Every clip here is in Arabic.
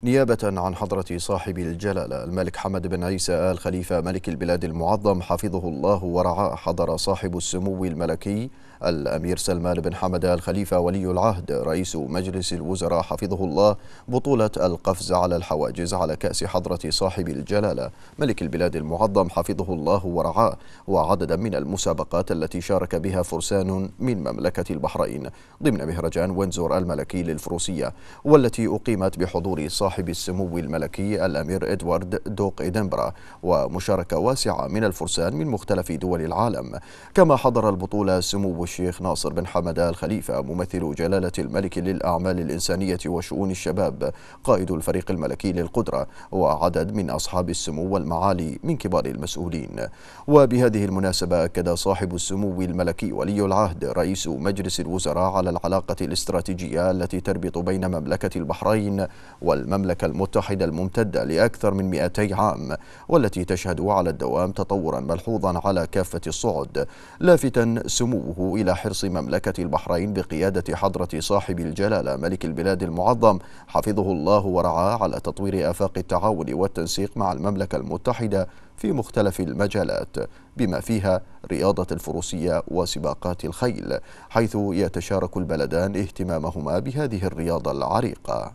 نيابة عن حضرة صاحب الجلالة الملك حمد بن عيسى آل خليفة ملك البلاد المعظم حفظه الله ورعاه، حضر صاحب السمو الملكي الأمير سلمان بن حمد آل خليفة ولي العهد رئيس مجلس الوزراء حفظه الله بطولة القفز على الحواجز على كأس حضرة صاحب الجلالة ملك البلاد المعظم حفظه الله ورعاه، وعددا من المسابقات التي شارك بها فرسان من مملكة البحرين ضمن مهرجان وينزور الملكي للفروسية، والتي أقيمت بحضور صاحب السمو الملكي الأمير إدوارد دوق إدنبرا، ومشاركة واسعة من الفرسان من مختلف دول العالم. كما حضر البطولة سمو الشيخ ناصر بن حمد آل خليفة ممثل جلالة الملك للأعمال الإنسانية وشؤون الشباب قائد الفريق الملكي للقدرة، وعدد من أصحاب السمو والمعالي من كبار المسؤولين. وبهذه المناسبة أكد صاحب السمو الملكي ولي العهد رئيس مجلس الوزراء على العلاقة الاستراتيجية التي تربط بين مملكة البحرين والمملكة المتحدة الممتدة لأكثر من 200 عام، والتي تشهد على الدوام تطورا ملحوظا على كافة الصعد، لافتا سموه إلى حرص مملكة البحرين بقيادة حضرة صاحب الجلالة ملك البلاد المعظم حفظه الله ورعاه على تطوير آفاق التعاون والتنسيق مع المملكة المتحدة في مختلف المجالات، بما فيها رياضة الفروسية وسباقات الخيل، حيث يتشارك البلدان اهتمامهما بهذه الرياضة العريقة.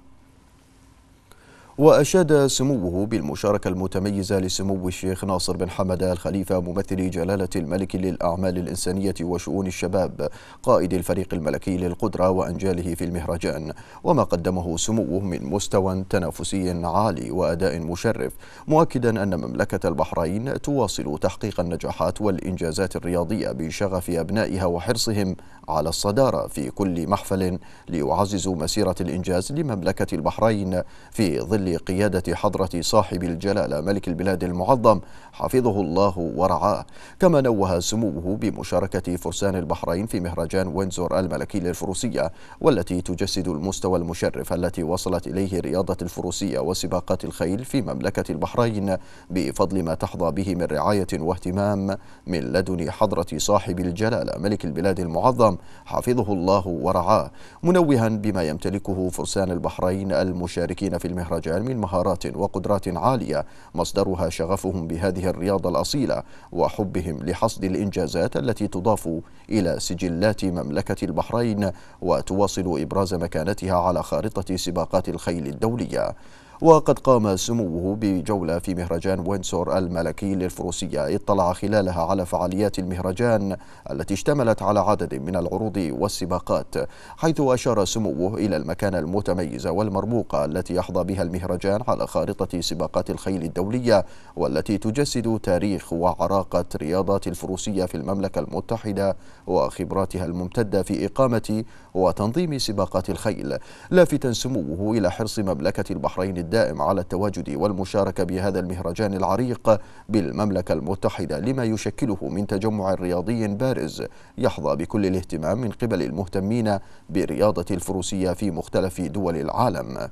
وأشاد سموه بالمشاركة المتميزة لسمو الشيخ ناصر بن حمد آل خليفة ممثل جلالة الملك للأعمال الإنسانية وشؤون الشباب قائد الفريق الملكي للقدرة وأنجاله في المهرجان، وما قدمه سموه من مستوى تنافسي عالي وأداء مشرف، مؤكدا أن مملكة البحرين تواصل تحقيق النجاحات والإنجازات الرياضية بشغف أبنائها وحرصهم على الصدارة في كل محفل ليعززوا مسيرة الإنجاز لمملكة البحرين في ظل قيادة حضرة صاحب الجلالة ملك البلاد المعظم حفظه الله ورعاه. كما نوه سموه بمشاركة فرسان البحرين في مهرجان وينزور الملكي للفروسية، والتي تجسد المستوى المشرف التي وصلت إليه رياضة الفروسية وسباقات الخيل في مملكة البحرين بفضل ما تحظى به من رعاية واهتمام من لدن حضرة صاحب الجلالة ملك البلاد المعظم حفظه الله ورعاه، منوها بما يمتلكه فرسان البحرين المشاركين في المهرجان من مهارات وقدرات عالية مصدرها شغفهم بهذه الرياضة الأصيلة وحبهم لحصد الإنجازات التي تضاف إلى سجلات مملكة البحرين وتواصل إبراز مكانتها على خارطة سباقات الخيل الدولية. وقد قام سموه بجولة في مهرجان وينسور الملكي للفروسية اطلع خلالها على فعاليات المهرجان التي اشتملت على عدد من العروض والسباقات، حيث أشار سموه إلى المكانة المتميزة والمرموقة التي يحظى بها المهرجان على خارطة سباقات الخيل الدولية، والتي تجسد تاريخ وعراقة رياضات الفروسية في المملكة المتحدة وخبراتها الممتدة في إقامة وتنظيم سباقات الخيل، لافتا سموه إلى حرص مملكة البحرين الدائم على التواجد والمشاركة بهذا المهرجان العريق بالمملكة المتحدة، لما يشكله من تجمع رياضي بارز يحظى بكل الاهتمام من قبل المهتمين برياضة الفروسية في مختلف دول العالم.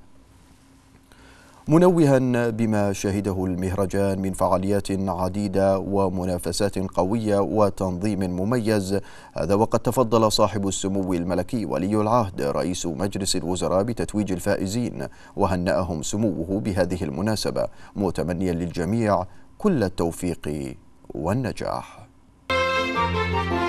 منوها بما شهده المهرجان من فعاليات عديدة ومنافسات قوية وتنظيم مميز، هذا وقد تفضل صاحب السمو الملكي ولي العهد رئيس مجلس الوزراء بتتويج الفائزين، وهنأهم سموه بهذه المناسبة متمنيا للجميع كل التوفيق والنجاح.